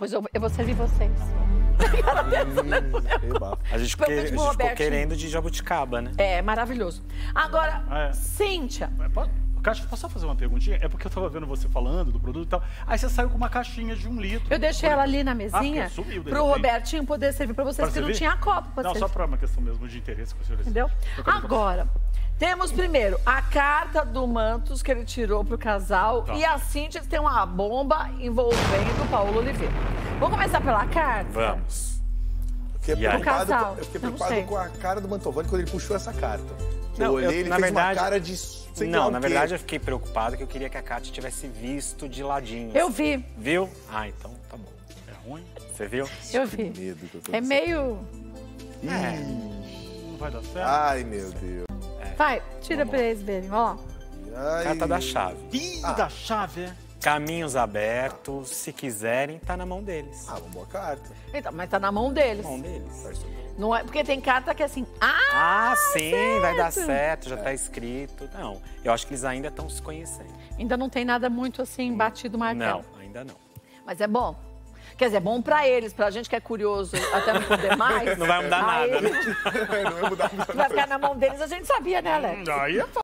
Depois eu vou servir vocês. A gente ficou querendo de jabuticaba, né? É, maravilhoso. Agora, Cíntia... Kátia, posso só fazer uma perguntinha? É porque eu tava vendo você falando do produto e tal. Aí você saiu com uma caixinha de 1 litro. Eu deixei ela ali na mesinha pro Robertinho poder servir pra vocês, porque não tinha copo pra servir. Não, só pra uma questão mesmo de interesse com o senhor. Entendeu? Agora, temos primeiro a carta do Mantos que ele tirou pro casal e a Cíntia tem uma bomba envolvendo o Paulo Oliveira. Vamos começar pela carta? Vamos. Eu fiquei preocupado com a cara do Mantovani quando ele puxou essa carta. Eu olhei, ele fez uma cara de... Não, na verdade eu fiquei preocupado que eu queria que a Kátia tivesse visto de ladinho. Eu vi. Viu? Ah, então tá bom. É ruim? Você viu? Eu vi. É meio... Não vai dar certo? Ai, meu Deus. Vai, tira pra eles verem, ó. Carta da chave. Ih, da chave, é? Caminhos abertos, se quiserem, tá na mão deles. Ah, uma boa carta. Então, mas tá na mão deles. Na mão deles. Não é, porque tem carta que é assim, sim, certo. Vai dar certo, já tá escrito. Não, eu acho que eles ainda estão se conhecendo. Ainda não tem nada muito assim, batido martelo. Não, ainda não. Mas é bom. Quer dizer, é bom pra eles, pra gente que é curioso até não poder mais. Não vai mudar nada, né? Não vai mudar nada. Vai ficar na mão deles, a gente sabia, né, Alex? Aí é